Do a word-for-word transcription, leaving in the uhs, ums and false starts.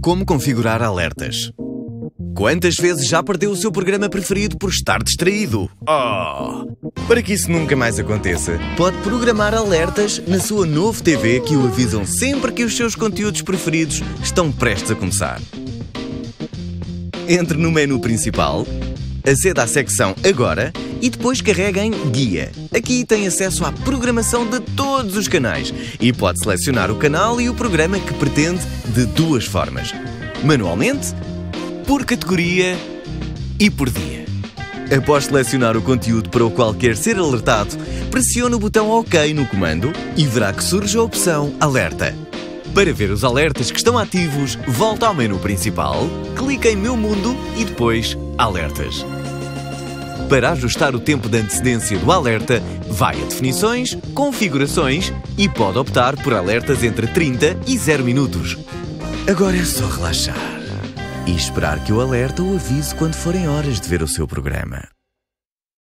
Como configurar alertas? Quantas vezes já perdeu o seu programa preferido por estar distraído? Oh! Para que isso nunca mais aconteça, pode programar alertas na sua Novo T V que o avisam sempre que os seus conteúdos preferidos estão prestes a começar. Entre no menu principal, aceda à secção Agora e depois carregue em Guia. Aqui tem acesso à programação de todos os canais e pode selecionar o canal e o programa que pretende de duas formas: manualmente, por categoria e por dia. Após selecionar o conteúdo para o qual quer ser alertado, pressione o botão OK no comando e verá que surge a opção Alerta. Para ver os alertas que estão ativos, volta ao menu principal, clique em Meu Mundo e depois Alertas. Para ajustar o tempo de antecedência do alerta, vai a Definições, Configurações e pode optar por alertas entre trinta e zero minutos. Agora é só relaxar e esperar que o alerta o avise quando forem horas de ver o seu programa.